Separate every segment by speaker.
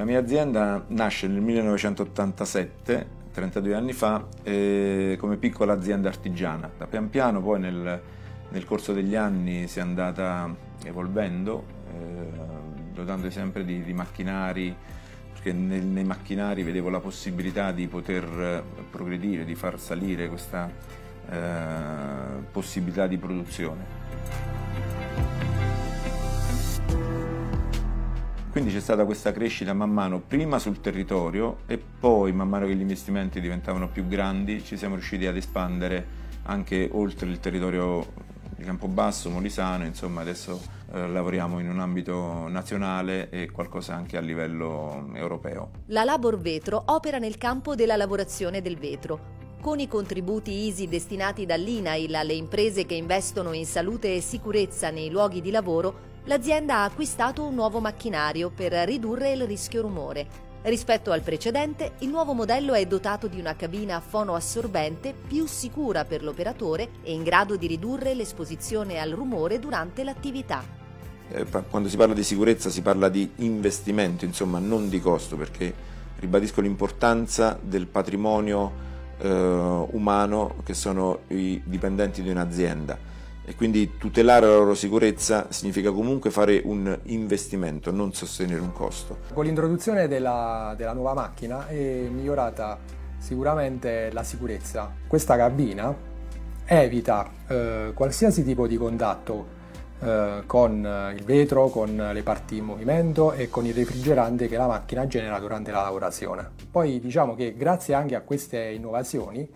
Speaker 1: mia azienda nasce nel 1987, 32 anni fa, come piccola azienda artigiana. Da pian piano poi nel corso degli anni si è andata evolvendo, dotandosi sempre di macchinari, perché nei macchinari vedevo la possibilità di poter progredire, di far salire questa possibilità di produzione. Quindi c'è stata questa crescita man mano, prima sul territorio e poi man mano che gli investimenti diventavano più grandi ci siamo riusciti ad espandere anche oltre il territorio di Campobasso, Molisano, insomma adesso lavoriamo in un ambito nazionale e qualcosa anche a livello europeo.
Speaker 2: La Labor Vetro opera nel campo della lavorazione del vetro. Con i contributi ISI destinati dall'INAIL alle imprese che investono in salute e sicurezza nei luoghi di lavoro, l'azienda ha acquistato un nuovo macchinario per ridurre il rischio rumore. Rispetto al precedente, il nuovo modello è dotato di una cabina fonoassorbente più sicura per l'operatore e in grado di ridurre l'esposizione al rumore durante l'attività.
Speaker 1: Quando si parla di sicurezza si parla di investimento, insomma non di costo, perché ribadisco l'importanza del patrimonio umano che sono i dipendenti di un'azienda. E quindi tutelare la loro sicurezza significa comunque fare un investimento, non sostenere un costo.
Speaker 3: Con l'introduzione della nuova macchina è migliorata sicuramente la sicurezza. Questa cabina evita qualsiasi tipo di contatto con il vetro, con le parti in movimento e con il refrigerante che la macchina genera durante la lavorazione. Poi diciamo che grazie anche a queste innovazioni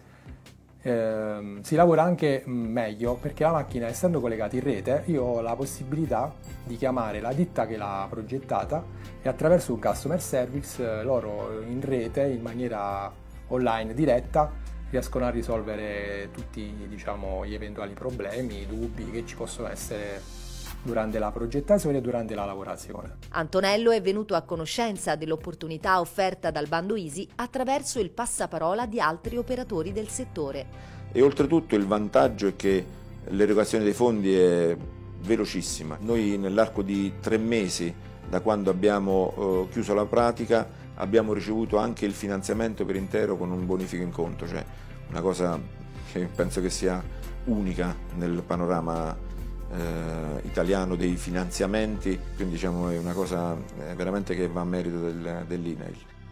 Speaker 3: si lavora anche meglio, perché la macchina, essendo collegata in rete, io ho la possibilità di chiamare la ditta che l'ha progettata e attraverso un customer service loro in rete, in maniera online diretta, riescono a risolvere tutti, diciamo, gli eventuali problemi, i dubbi che ci possono essere durante la progettazione e durante la lavorazione.
Speaker 2: Antonello è venuto a conoscenza dell'opportunità offerta dal bando ISI attraverso il passaparola di altri operatori del settore.
Speaker 1: E oltretutto il vantaggio è che l'erogazione dei fondi è velocissima. Noi nell'arco di 3 mesi da quando abbiamo chiuso la pratica abbiamo ricevuto anche il finanziamento per intero con un bonifico in conto, cioè una cosa che penso che sia unica nel panorama italiano dei finanziamenti, quindi diciamo è una cosa veramente che va a merito dell'INAIL.